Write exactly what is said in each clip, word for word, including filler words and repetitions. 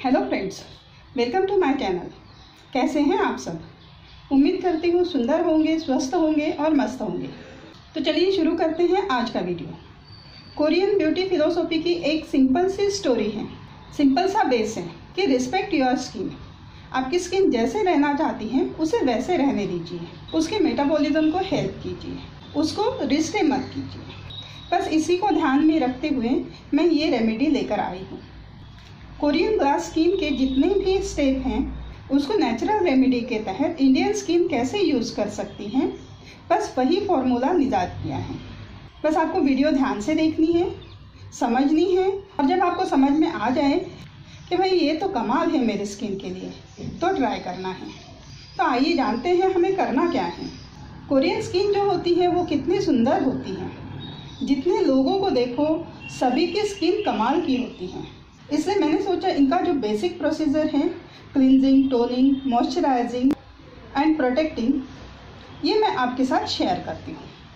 Hello friends, welcome to my channel. कैसे हैं आप सब? उम्मीद करती हूँ सुंदर होंगे, स्वस्थ होंगे और मस्त होंगे। तो चलिए शुरू करते हैं आज का वीडियो। कोरियन ब्यूटी फिलोसॉफी की एक सिंपल सी स्टोरी है, सिंपल सा बेस है कि रिस्पेक्ट योर स्किन। आपकी स्किन जैसे रहना चाहती है उसे वैसे रहने दीजिए, उसके मेटाबॉलिज्म को हेल्प कीजिए, उसको रिस्ट्रे मत कीजिए। बस इसी को ध्यान में रखते हुए मैं ये रेमेडी लेकर आई हूँ। कोरियन ग्लास स्किन के जितने भी स्टेप हैं उसको नेचुरल रेमेडी के तहत इंडियन स्किन कैसे यूज़ कर सकती हैं, बस वही फॉर्मूला निजात किया है। बस आपको वीडियो ध्यान से देखनी है, समझनी है, और जब आपको समझ में आ जाए कि भाई ये तो कमाल है मेरी स्किन के लिए, तो ट्राई करना है। तो आइए जानते हैं हमें करना क्या है। कोरियन स्किन जो होती है वो कितनी सुंदर होती है। जितने लोगों को देखो सभी की स्किन कमाल की होती है। इसलिए मैंने सोचा इनका जो बेसिक प्रोसीजर है, cleansing, toning, moisturising and protecting, ये मैं आपके साथ शेयर करती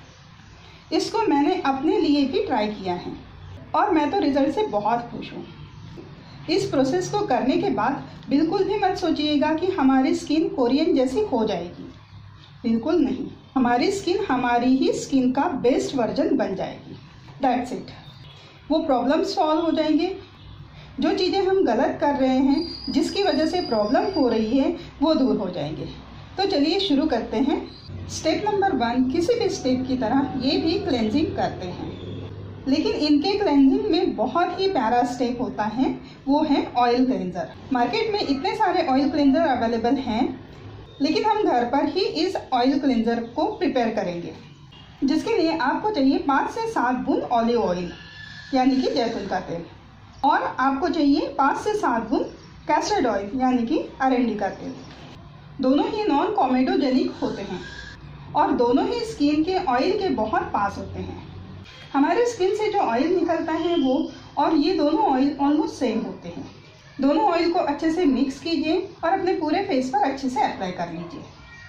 हूँ। इसको मैंने अपने लिए भी ट्राई किया है और मैं तो रिज़ल्ट से बहुत खुश हूँ। इस प्रोसेस को करने के बाद बिल्कुल भी मत सोचिएगा कि हमारी स्किन कोरियन जैसी हो जाएगी। बिल्कुल नहीं, हमारी स्किन हमारी ही स्किन का बेस्ट वर्जन बन जाएगी। That's it. वो प्रॉब्लम्स सॉल्व हो जाएंगे। जो चीज़ें हम गलत कर रहे हैं, जिसकी वजह से प्रॉब्लम हो रही है, वो दूर हो जाएंगे। तो चलिए शुरू करते हैं। स्टेप नंबर वन, किसी भी स्टेप की तरह ये भी क्लेंजिंग करते हैं, लेकिन इनके क्लेंजिंग में बहुत ही प्यारा स्टेप होता है, वो है ऑयल क्लेंजर। मार्केट में इतने सारे ऑयल क्लेंजर अवेलेबल हैं, लेकिन हम घर पर ही इस ऑयल क्लेंजर को प्रिपेयर करेंगे, जिसके लिए आपको चाहिए पाँच से सात बूंद ऑलिव ऑयल यानी कि जैतून का तेल, और आपको चाहिए पाँच से सात बूंद कैस्टर्ड ऑयल यानी कि अरंडी का तेल। दोनों ही नॉन कॉमेडोजेनिक होते हैं और दोनों ही स्किन के ऑयल के बहुत पास होते हैं। हमारे स्किन से जो ऑयल निकलता है वो और ये दोनों ऑयल ऑलमोस्ट सेम होते हैं। दोनों ऑयल को अच्छे से मिक्स कीजिए और अपने पूरे फेस पर अच्छे से अप्लाई कर लीजिए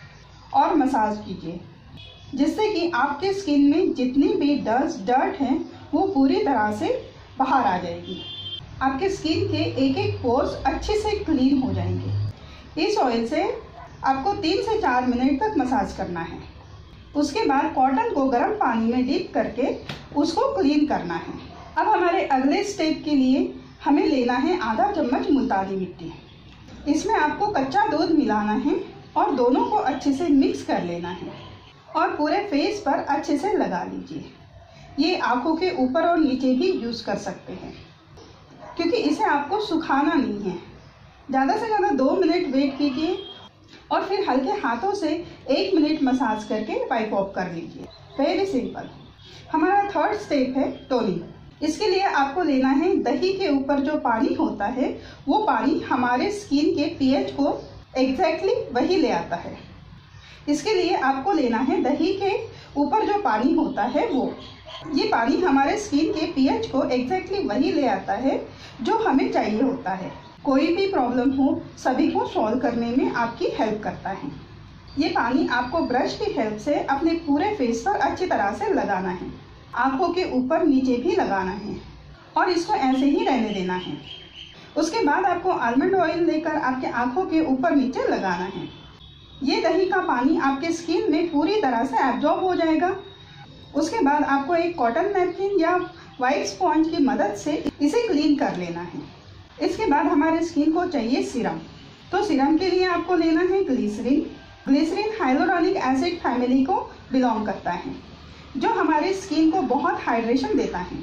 और मसाज कीजिए, जिससे कि आपके स्किन में जितनी भी डस्ट डर्ट है वो पूरी तरह से बाहर आ जाएगी। आपके स्किन के एक एक पोर्स अच्छे से क्लीन हो जाएंगे। इस ऑयल से आपको तीन से चार मिनट तक मसाज करना है। उसके बाद कॉटन को गर्म पानी में डीप करके उसको क्लीन करना है। अब हमारे अगले स्टेप के लिए हमें लेना है आधा चम्मच मुल्तानी मिट्टी। इसमें आपको कच्चा दूध मिलाना है और दोनों को अच्छे से मिक्स कर लेना है और पूरे फेस पर अच्छे से लगा लीजिए। ये आंखों के ऊपर और नीचे भी यूज़ कर सकते हैं, क्योंकि इसे आपको सुखाना नहीं है। ज़्यादा से ज़्यादा दो मिनट वेट कीजिए और फिर हल्के हाथों से एक मिनट मसाज करके वाइप ऑफ कर लीजिए। Very simple. हमारा थर्ड स्टेप है टोनिंग। इसके लिए आपको लेना है दही के ऊपर जो पानी होता है, वो पानी हमारे स्किन के पीएच को एग्जैक्टली वही ले आता है। इसके लिए आपको लेना है दही के ऊपर जो पानी होता है वो। ये पानी हमारे स्किन के पीएच को एग्जैक्टली वही ले आता है जो हमें चाहिए होता है। कोई भी प्रॉब्लम हो सभी को सॉल्व करने में आपकी हेल्प करता है। ये पानी आपको ब्रश की हेल्प से अपने पूरे फेस पर अच्छी तरह से लगाना है। आंखों के ऊपर नीचे भी लगाना है और इसको ऐसे ही रहने देना है। उसके बाद आपको आलमंड ऑयल लेकर आपके आंखों के ऊपर नीचे लगाना है। ये दही का पानी आपके स्किन में पूरी तरह से एब्जॉर्ब हो जाएगा। उसके बाद आपको एक कॉटन नैपकिन या वाइट स्पॉन्ज की मदद से इसे क्लीन कर लेना है। इसके बाद हमारे स्किन को चाहिए सीरम। तो सीरम के लिए आपको लेना है glycerine. Glycerine hyaluronic acid family को बिलोंग करता है, जो हमारे स्किन को बहुत हाइड्रेशन देता है।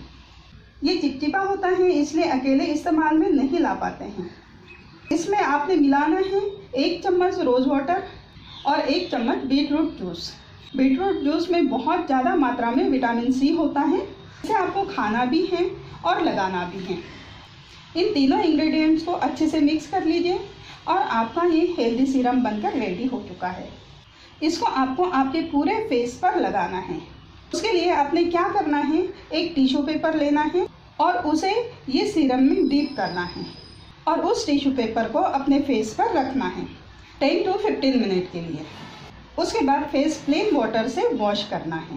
ये चिपचिपा होता है, इसलिए अकेले इस्तेमाल में नहीं ला पाते हैं। इसमें आपने मिलाना है एक चम्मच रोज़ वाटर और एक चम्मच बीटरूट जूस। बीटरूट जूस में बहुत ज़्यादा मात्रा में विटामिन सी होता है। इसे आपको खाना भी है और लगाना भी है। इन तीनों इंग्रेडिएंट्स को अच्छे से मिक्स कर लीजिए और आपका ये हेल्दी सीरम बनकर रेडी हो चुका है। इसको आपको आपके पूरे फेस पर लगाना है। उसके लिए आपने क्या करना है, एक टिश्यू पेपर लेना है और उसे ये सीरम में डीप करना है और उस टिश्यू पेपर को अपने फेस पर रखना है टेन टू फिफ्टीन मिनट के लिए। उसके बाद फेस प्लेन वाटर से वॉश करना है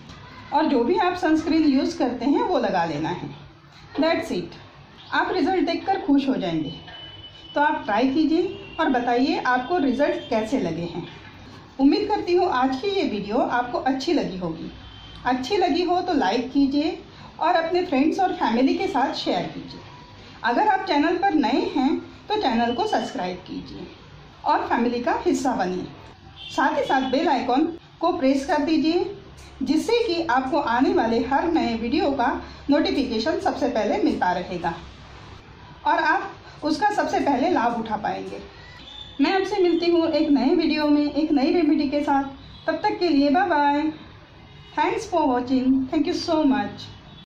और जो भी आप सनस्क्रीन यूज़ करते हैं वो लगा लेना है। That's it. आप रिज़ल्ट देखकर खुश हो जाएंगे। तो आप ट्राई कीजिए और बताइए आपको रिज़ल्ट कैसे लगे हैं। उम्मीद करती हूँ आज की ये वीडियो आपको अच्छी लगी होगी। अच्छी लगी हो तो लाइक कीजिए और अपने फ्रेंड्स और फैमिली के साथ शेयर कीजिए। अगर आप चैनल पर नए हैं तो चैनल को सब्सक्राइब कीजिए और फैमिली का हिस्सा बनिए। साथ ही साथ बेल आइकॉन को प्रेस कर दीजिए, जिससे कि आपको आने वाले हर नए वीडियो का नोटिफिकेशन सबसे पहले मिलता रहेगा और आप उसका सबसे पहले लाभ उठा पाएंगे। मैं आपसे मिलती हूँ एक नए वीडियो में एक नई रेमेडी के साथ। तब तक के लिए bye bye. Thanks for watching. Thank you so much.